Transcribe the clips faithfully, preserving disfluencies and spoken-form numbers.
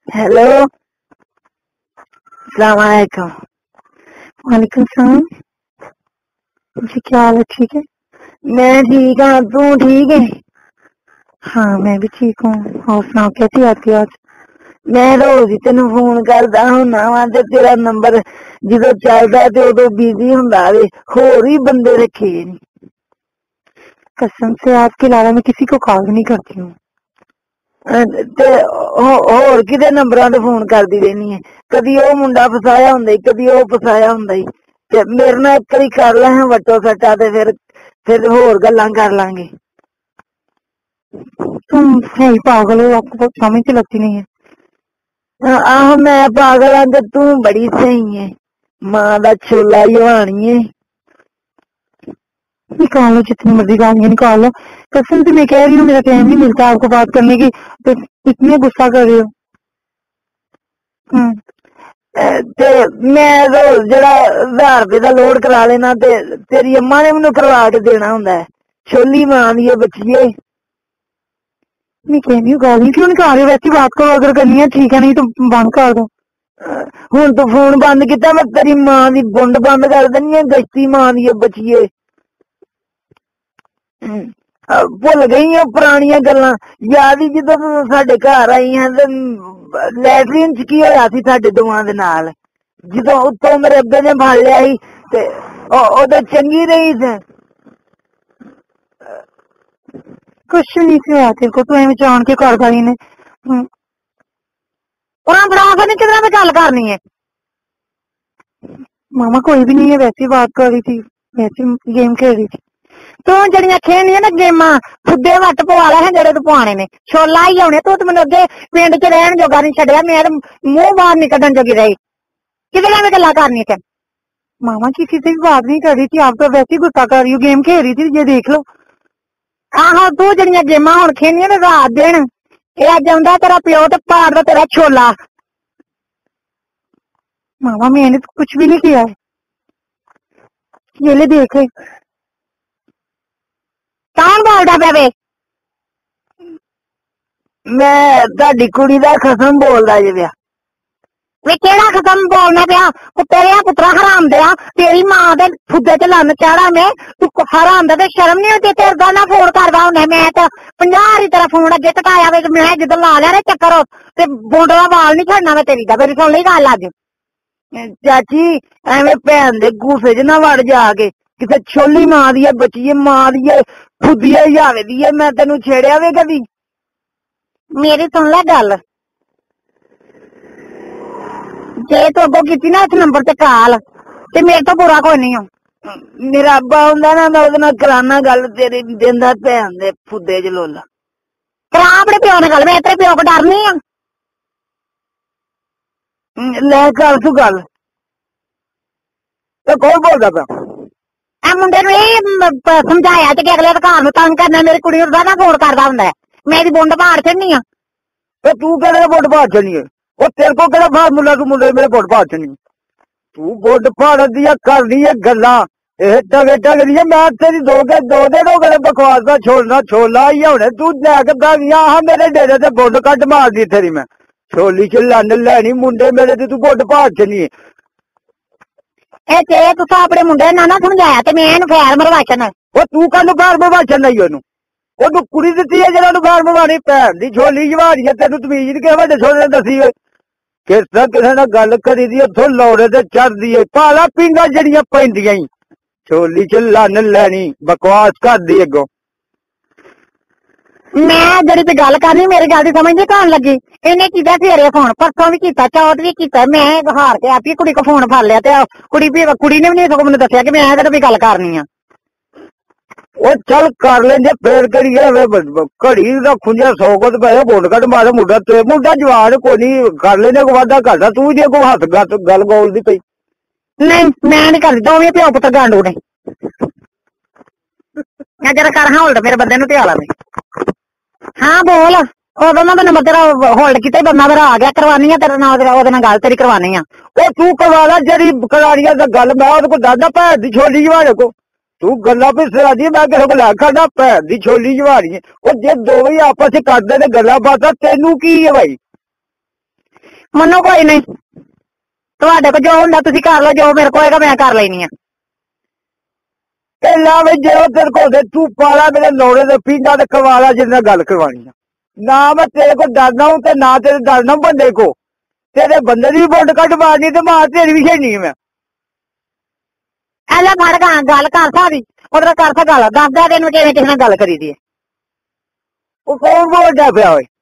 Hello, अस्सलाम वालेकुम। वालेकुम सलाम। जी क्या हाल है? ठीक है। मैं ठीक हाँ, तू ठीक है? हाँ मैं भी ठीक हूँ। और सुनाओ कैसी याद की आज? मैं रोज ही तेन फोन करदा हुन्ना वा ते तेरा नंबर जो चलदा ते उदों बिजी हुंदा वे, होर ही बंदे रखे ने। कसम से आपके अलावा मैं किसी को कॉल नहीं करती हूँ। ते होर किदे नंबरां ते फोन करदी रहनी है, कदी ओ मुंडा फसाया हुंदा, कदी ओ फसाया हुंदा। ते मेरे नाल इक वारी कर लै वट्टो सट्टा ते फिर फिर होर गल्लां कर लांगे। तुम है ही पागल हो, आपको बहुत समझ ही लगती नहीं है। आहो मैं पागल हाँ ते तू बड़ी सही है, मां दा छोला जवानी है। निकालो जितनी मर्जी गालियां निकालो, कसम से मैं कह रही हूँ मेरा टाइम नहीं मिलता आपको बात करने की, तो इतने गुस्सा कर रहे हो। ते मैं रोज जरा हजार रुपए का लोड करा लेना ते तेरी अम्मा ने मैनू करवा के देना हुंदा है, छोली मां दी बच्चिए। मैं कह रही हूँ गाली क्यों निकाल रहे हो? वैसी बात करो, अगर करनी है ठीक है, नहीं तो बंद कर दो। हुण तू फोन बंद किया, मैं तेरी मां दी बुंड बंद कर देनी है, गश्ती मां दी बच्चिए। भुल गई है पुरानियां गल्लां, याद ही जदों तूं साडे घर आई है ते लैटरीन च की होया सी साडे दोवां दे नाल, जदों उत्तों मेरे अब्बे ने फड़ लिया ही ते ओदे चंगी रही सी। कुछ नहीं होया तेरे को, तू एवं जान के कर गई ने। उन्हां बड़ा के किधर में गल करनी है। मामा कोई भी नहीं है, वैसी बात कर रही थी, वैसी गेम खेल रही थी। तू जड़ियां खेलनियां ना गेमां, खुदे वट पवा लै हैं जेड़े तू पवाने ने, छोला ही आने। तू मैनू अगे पिंड च रहन जोगा नहीं छड्डिया, मैं मुंह बाहर नहीं कड्ढन जोगी रही। किधर में गल्लां करनी है? मामा किसी से भी बात नहीं कर रही थी, आप तो वैसे ही गुस्सा कर रही हो, गेम खेल रही थी, ये देख लो। आहो तू जड़ियां गेमां हुण खेलनियां ना रात दिन, ये अज आउंदा तेरा प्यो ते पाड़दा तेरा छोला। मामा मैंने तो कुछ भी नहीं किया है, ये ले देख ले। कौन बोलदा पिया वे? मैं तुहाडी कुड़ी दा खसम बोलदा जे पिया। वे केड़ा खसम बोलना पिया? तेरे पुत्रा हराम दिया, तेरी मां दे फुद्दे च लन्न चाड़ा में, तू हराम दा ते शर्म नहीं होती? तेरे दा ना फोन करदा हुंदा, मैं तो पंजाह हारी तेरा फोन अगे टकाया वे, मैं जदों ला लिया ना चक्कर ते बोंड दा वाल नहीं छड़ना मैं तेरी दा। मेरी सुन ली गल अज। चाची एवें भैन दे गुस्से च ना वड़ जाके, किसे छोली मां दी बच्ची मां दी फुद्दिए जावे दी, मैं तेनू छेड़िया वे कदी? मेरी सुन लै गल, जे तू अगों कीती ना इस नंबर ते कॉल ते मेरे तो बुरा कोई नहीं हो। मेरा अब्बा हुंदा ना, मैं ओदे नाल कराना गल, तेरे दिंदा भैन दे फुद्दे च लोला। करा अपने प्यो नाल गल, मैं तेरे प्यो को डरनी आ? ले कर तू गल। ते कौन बोलदा पिया? आ मुंडे नू एह समझाया ते कि अगले घर नू तंग करना, मेरी कुड़ी नू ना फोन करदा हुंदा है, मेरी बुंड पाड़ छड़नी आ। ते तू केड़े बुंड पाड़ छड़नी है? ओ तेरे को केड़ा फार्मूला तू मुंडे मेरे बुंड पाड़ छड़नी? तू बुंड पाड़ दिया करनी है गल्लां, एह टगे टगे दी मैं तेरी दो के दो दिन हो गए बकवास दा छोड़ना छोला ही होने, तू लैके दागियां हा मेरे डेरे ते बुंड कट मार दी तेरी मैं। छोली च लन्न लैनी मुंडे मेरे ते तू बुंड पाड़ छड़नी है। ए ते तुस अपने मुंडे ना ना समझाया ते मैं इहनू खैर मरवाचन। ओ तू कानू घर मरवाचन नहीं ओनू, ओ तू कुड़ी दित्ती है जेड़ा नू घर मरवानी, भैन दी छोली जवानी है, तेनू तमीज नहीं कि वड्डे छोरे ने दसी है? किस तरह किसी ने गल करी दी उत्थों लौड़े ते चढ़दी है, भाला पिंगा जड़ियां पैंदियां ही, छोली च लन्न लैनी, बकवास करदी अगों। मैं जड़ी ते गल करनी, मेरी गल दी समझ नहीं कौन लगी? इन्हें कीता सवेरे फोन, परसों भी कीता, चौथ भी कीता, मैं हार के आपी कुड़ी को फोन फड़ लिया ते कुड़ी भी कुड़ी ने भी नहीं सगों मैनू दस्सिया कि मैं तेरे भी गल करनी आ। ओ चल कर लेंगे फिर करी घड़ी रखू जा सौ को पैसे बोट कट मारे मुंडा ते मुंडा जवान को नहीं कर लेने को वादा घाटा, तू जे को हथ गल गल बोलदी पई। नहीं मैं नहीं करदी, दोवें प्यो पुत्र गांडू ने। मैं जरा कर होल्ड मेरे बंदे नू ध्याला दे। हाँ बोल, उदों ना नंबर तेरा होल्ड किते बंदा मेरा आ गया, करवानी है तेरे नाल ओदे नाल गल तेरी करवानी आ। ओ तू करवा ला जेड़ी करानी है गल, मैं ओदे को दसदा भैन दी छोली जवानी को, तू गल्लां भी सरा दी, मैं किसे को लै खड़ा भैन दी छोली जवानी है। ओ जे दोवें आपस च करदे ने गल्लां बातां, तेनू की है भाई? मनो कोई नहीं तुहाडे को जो हुंदा तुसीं कर लो, जो मेरे को होएगा मैं कर लेनी आ। ते ला वे जो तेरे को दे तू पाला मेरे लोड़े दे पींदा ते करवाला जिन्ना गल करवानी है। ना मैं तेरे को डरना हूं ते ना तेरे डरना हूं बंदे को। तेरे बंदे दी बुंड कट मारनी ते मार तेरी भी छेड़नी है मैं। ऐ ले फड़ गा गल कर सारी उधर कर सा गल दस दस दिन में किवें किसे नाल गल करी दी है। वो कौन बोलदा पिया ओए?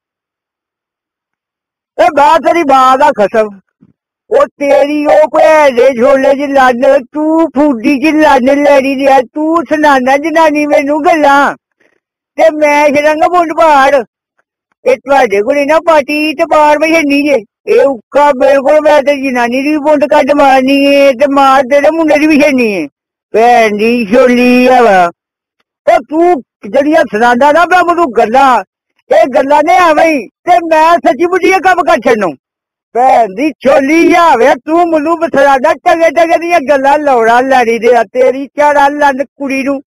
ए बा तेरी मां दा कसम ओ तेरी ओ भैने छोले च लड़ तू फूडी च लड़ लड़ी दिया तू सनाना जनानी मैनू गल्लां ते मैं छड़ांगा बुंड पाड़। ए तुहाडे कोल ना पार्टी ते पाड़ में छड़नी जे ए उक्का बिल्कुल मैं ते जनानी दी बुंड कट मारनी है ते मार तेरे मुंडे दी भी छड़नी है। भैन दी छोली हवा ओ तू जड़ियां सनाना ना मैं मैनू गल्लां ए गल्लां ने आवे ते मैं सच्ची मुच्ची कम कर छड़नूं। भैन दी छोली जावे तू मैनू बथराना टगे टगे दियां गल्लां लौड़ा लड़ी दे तेरी झाड़ा लंड कुड़ी नू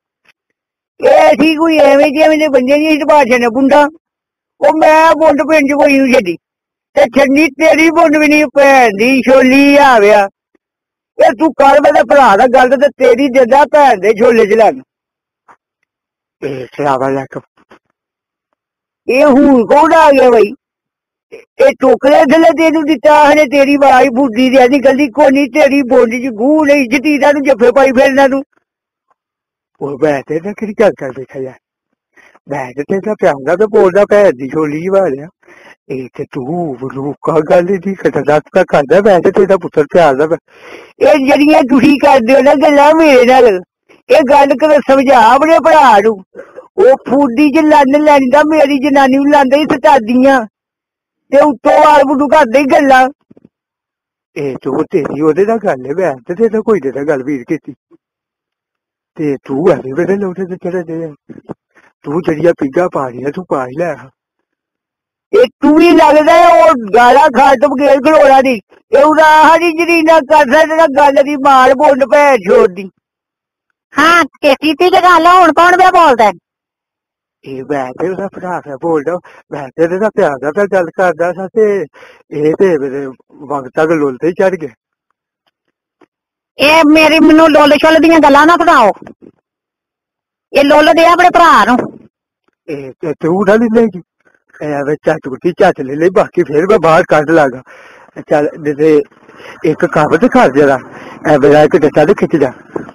ऐसी कोई एवें जिवें दे बंदे दी हटवा छड़ने बुंडा ओ मैं बुंड पिंड च कोई नहीं छड्डी ते छड्डी तेरी बुंड भी नहीं। भैन दी छोली जावे ए तू कर मेरे भरा दा गल ते तेरी दिंदा भैन दे छोले च लैन। ए सलावा अलैकुम ए हून कौन आ गया भाई? ए टोकरे थले तेनू दिता हने तेरी वाई बुड्डी दे निकलदी कोनी तेरी बोली च गूं नहीं जतीदा नू जफे पाई फिरना तू। ओ बैठे ना किहड़ी गल कर बैठा यार बैठ ते तेरा प्यादा ते बोलदा भैन दी छोली वालिया ए ते तू रूका गल दी खतरनाक ता करदा बैठ तेरा पुत्तर प्यार दा ए जड़ियां तुसी करदे हो ना गल्लां मेरे नाल ए गल कर समझा अपने भरा नू ओ फूडी च लड़न लैंदा मेरी जनानी नू लांदा ही सतादियां ते उत्तों वाल बुड्डू करदे ही गल्लां। ए तू तेरी ओहदे नाल गल है बैठ ते तेरे कोई दे गल वीर कीती ते तू ऐवें मेरे लोटे ते चढ़े दे तू जड़ियां पिग्गा पा रही है तू पा ही लै। ए तू ही लगदा है ओ गाला खाटम गेल खलोड़ा दी ए उदा हरी जरीना कर सकदा गल दी मार बुंड भैन छोड़ दी। हाँ के कीती ते गल हुण कौन पिया बोलदा है? ए बैठे ओहदा भरा पिया बोलदा बैठे ते प्यार दा पिया गल करदा सा ते ए ते मेरे वक्त तक लोल ते चढ़ गए। ए मेरी मैनू लोल छोल दियां गल्लां ना सुनाओ ए लोल दे अपने भरा नू। ए ते तू ना ले लेगी ਐਵੇਂ ਝੱਟ ਕੁੱਟੀ ਝੱਟ ਲੈ ਲਈ ਬਾਕੀ ਫਿਰ ਮੈਂ ਬਾਹਰ ਕੱਢ ਲਾਂਗਾ ਚੱਲ ਤੇ ਇੱਕ ਕੰਮ ਤੇ ਕਰ ਜਰਾ ਐ ਬੜਾ ਇੱਕ ਟੱਟਾ ਤੇ ਖਿੱਚ ਜਾ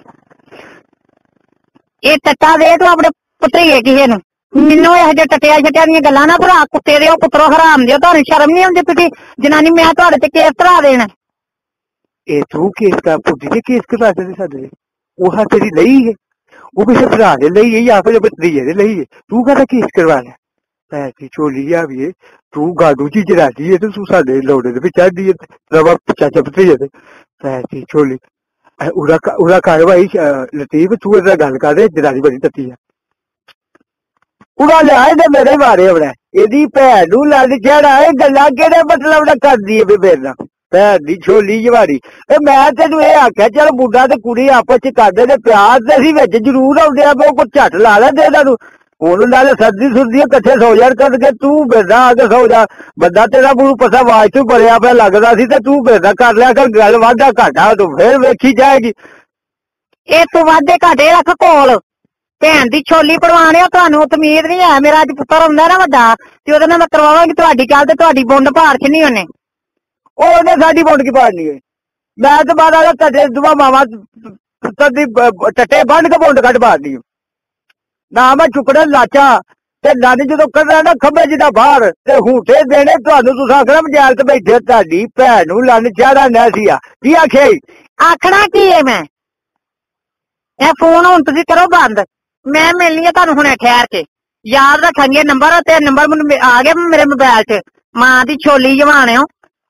ਇਹ ਟੱਟਾ ਦੇ ਤੂੰ ਆਪਣੇ ਪੁੱਤਰੀਏ ਕਿਸੇ ਨੂੰ ਮੈਨੂੰ ਇਹੋ ਜਿਹੇ ਟੱਟਿਆ ਛੱਟਿਆ ਦੀਆਂ ਗੱਲਾਂ ਨਾ ਭਰਾ ਕੁੱਤੇ ਦੇ ਉਹ ਪੁੱਤਰੋ ਹਰਾਮ ਦਿਓ ਤੁਹਾਨੂੰ ਸ਼ਰਮ ਨਹੀਂ ਆਉਂਦੀ ਤੁਸੀਂ ਜਨਾਨੀ ਮੈਂ ਤੁਹਾਡੇ ਤੇ ਕੇਸ ਧਰਾ ਦੇਣਾ। ਇਹ ਤੂੰ ਕੇਸ ਕਾ ਪੁੱਤੀ ਦੇ ਕੇਸ ਕਰਾ ਦੇ ਸਾਡੇ ਉਹ ਤੇਰੀ ਲਈ ਹੈ ਉਹ ਕਿਸੇ ਭਰਾ ਦੇ ਲਈ ਹੈ ਜਾਂ ਫਿਰ ਭਤਰੀਏ ਦੇ ਲਈ ਹੈ ਤੂੰ ਕਾਹਦਾ ਕੇਸ ਕਰਵਾ ਲਿਆ ऐसी चोली आ भी तू गाडू ची जराती है तो तू साडे लोड़े दे विच आदी है रवा चाचा भतीजे दे ऐसी चोली उरा उरा कार्रवाई लतीफ तू इधर गल कर दे जरानी बड़ी तत्ती है उरा ले आए ते मेरे मारे अपने एदी भैन नू लड़ छड़ा ए गल्लां केड़े मतलब ना करदी है मेरे नाल भैन दी छोली जवारी ए मैं तेनू ए आख्या चल मुंडा ते कुड़ी आपस च करदे ते प्यार ते असीं विच जरूर आउंदे आ मैं कोई झट ला लै दे तानू ਹੁਣ ਨਾਲੇ ਸਰਦੀ ਸੁਰਦੀ ਇਕੱਠੇ ਸੌ ਜਾਣ ਕਰਕੇ ਤੂੰ ਬੇਦਾ ਆ ਕੇ ਸੌ ਜਾ ਬੰਦਾ ਤੇਰਾ ਮੂੰਹ ਪਸਾ ਆਵਾਜ਼ ਤੋਂ ਭਰਿਆ ਪਿਆ ਲੱਗਦਾ ਸੀ ਤੇ ਤੂੰ ਬੇਦਾ ਕਰ ਲਿਆ ਕਰ ਗੱਲ ਵਾਧਾ ਘਾਟਾ ਤੂੰ ਫੇਰ ਵੇਖੀ ਜਾਏਗੀ ਇਹ ਤੂੰ ਵਾਧੇ ਘਾਟੇ ਰੱਖ ਕੋਲ ਭੈਣ ਦੀ ਛੋਲੀ ਪਰਵਾਣਿਆ ਤੁਹਾਨੂੰ ਉਮੀਦ ਨਹੀਂ ਹੈ ਮੇਰਾ ਅੱਜ ਪੁੱਤਰ ਹੁੰਦਾ ਨਾ ਵੱਡਾ ਤੇ ਉਹਦੇ ਨਾਲ ਮੈਂ ਕਰਵਾਵਾਂਗੀ ਤੁਹਾਡੀ ਚੱਲ ਤੇ ਤੁਹਾਡੀ ਬੁੰਡ ਭਾਰ ਚ ਨਹੀਂ ਉਹਨੇ ਉਹਨੇ ਸਾਡੀ ਬੁੰਡ ਕੀ ਪਾੜਨੀ ਹੈ ਮੈਂ ਤਾਂ ਬਾਅਦ ਆ ਟੱਟੇ ਦੁਆ ਮਾਵਾ ਪੁੱਤਰ ਦੀ ਟੱਟੇ ਬੰਨ ਕੇ ਬੁੰਡ ਕੱਢ ਪਾੜਨੀ ਨਾ ਮੈਂ ਚੁੱਕਣਾ ਲਾਚਾ ਤੇ ਨੰਨ ਜਦੋਂ ਕੱਢਣਾ ਨਾ ਖੰਭੇ ਜਿਹਾ ਬਾਹਰ ਤੇ ਹੂਠੇ ਦੇਣੇ ਤੁਹਾਨੂੰ ਤੁਸੀਂ ਆਖਣਾ ਮਜਾਲ ਤੇ ਬੈਠੇ ਤੁਹਾਡੀ ਭੈਣ ਨੂੰ ਲੰਨ ਚਾੜਾ ਨਾ ਸੀ ਆ ਕੀ ਆਖੇ ਆਖਣਾ ਕੀ ਹੈ ਮੈਂ ਇਹ ਫੋਨ ਹੁਣ ਤੁਸੀਂ ਕਰੋ ਬੰਦ ਮੈਂ ਮਿਲਣੀ ਆ ਤੁਹਾਨੂੰ ਹੁਣੇ ਠਹਿਰ ਕੇ ਯਾਦ ਰੱਖਾਂਗੇ ਨੰਬਰ ਤੇ ਨੰਬਰ ਮੈਨੂੰ ਆ ਗਿਆ ਮੇਰੇ ਮੋਬਾਈਲ 'ਚ ਮਾਂ ਦੀ ਛੋਲੀ ਜਵਾਣਿਓ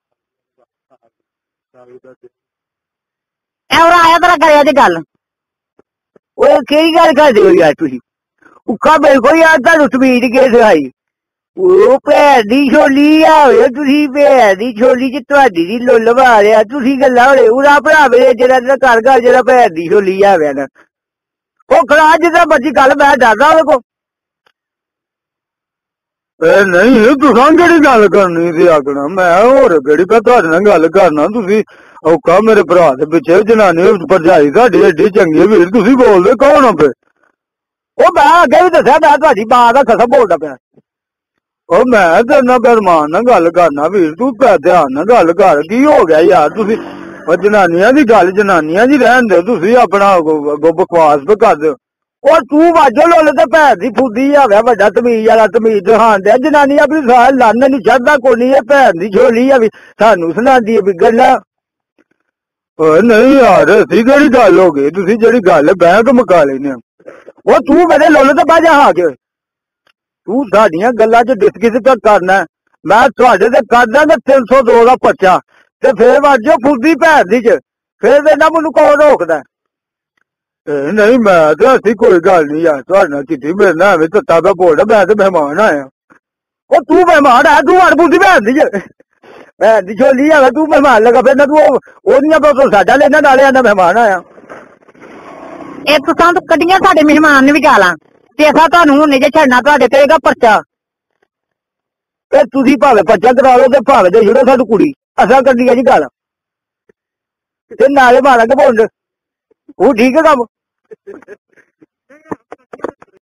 ਇਹ ਹੋਰ ਆਇਆ ਤੇਰਾ ਕਰਿਆ ਜੀ ਗੱਲ ਉਹ ਕਿਹੜੀ ਗੱਲ ਕਰਦੇ ਹੋ ਯਾਰ ਤੁਸੀਂ ਉੱਕਾ ਬਿਲਕੁਲ ਯਾਰ ਤੁਹਾਨੂੰ ਤਮੀਜ਼ ਕੇ ਸਿਖਾਈ ਉਹ ਭੈਣ ਦੀ ਛੋਲੀ ਆ ਹੋਏ ਤੁਸੀਂ ਭੈਣ ਦੀ ਛੋਲੀ ਚ ਤੁਹਾਡੀ ਦੀ ਲੁੱਲ ਮਾਰਿਆ ਤੁਸੀਂ ਗੱਲਾਂ ਹੋਲੇ ਉਹਦਾ ਭਰਾ ਮੇਰੇ ਜਿਹੜਾ ਤੇਰਾ ਘਰ ਘਰ ਜਿਹੜਾ ਭੈਣ ਦੀ ਛੋਲੀ ਆਵੇ ਨਾ ਉਹ ਖੜਾ ਜਿੱਦਾਂ ਮਰਜੀ ਗੱਲ ਮੈਂ ਡਰਦਾ ਉਹਦੇ ਕੋਲ ए नहीं तुसां केड़ी गल करनी सी आखना मैं होर केड़ी मैं तुहाडे नाल गल करना तुसी औका मेरे भरा दे पिछे जनानी भरजाई साडी एडी चंगी वीर तुसी बोलदे कौन हो पे ओ मैं अगे भी दस्या मैं तुहाडी मां दा कसम बोलदा पिया ओ मैं तेरे नाल बेरमान नाल गल करना वीर तू ध्यान नाल गल कर की हो गया यार तुसी जनानियां दी गल जनानियां दी रहन दे तुसी अपना बकवास पे कर दे और तू वाजो लोल ते भैन दी फुद्दी आवे वड्डा तमीज वाला तमीज दिखान दे जनानी अपनी साल लन्न नहीं चढ़दा कोनी है भैन दी झोली है भी सानू सुनांदी है भी गल्लां नहीं यार ऐसी केड़ी गल हो गई तुसी जेड़ी गल बैंक मुका लेने ओ तू मेरे लोल ते बाजा आ के तू साडियां गल्लां च डिस्कस करना मैं तुहाडे ते करदा ते तीन सौ दो दा पर्चा ते फिर वाजो फुद्दी भैन दी च फिर देना मैनू कौन रोकदा नहीं मैं तो ऐसी कोई गल नहीं यार तुहाडे नाल कीती मेरे नाल एवें तत्ता पे बोलदा मैं ते मेहमान आया ओ तू मेहमान आया तू हर बुद्धि भैन दी भैन दी झोली है तू मेहमान लगा फिरना तू ओदियां तो साडा लेना नाले आंदा मेहमान आया ਇਹ ਤੁਸਾਂ ਤਾਂ ਕੱਢੀਆਂ ਸਾਡੇ ਮਹਿਮਾਨ ਨੇ ਵੀ ਗਾਲਾਂ ਤੇ ਅਸਾਂ ਤੁਹਾਨੂੰ ਹੁਣੇ ਜੇ ਛੱਡਣਾ ਤੁਹਾਡੇ ਤੇਗਾ ਪਰਚਾ ਤੇ ਤੁਸੀਂ ਭਾਵੇਂ ਪਰਚਾ ਕਰਾ ਲਓ ਤੇ ਭਾਵੇਂ ਦੇ ਛੱਡੋ ਸਾਡੀ ਕੁੜੀ ਅਸਾਂ ਕੱਢੀਆਂ ਜੀ ਗਾਲਾਂ ਤੇ ਨਾਲੇ ਮਾਰਾਂਗੇ ਬੋਲ ਉਹ ਠੀਕ ਹੈ ਕੰਮ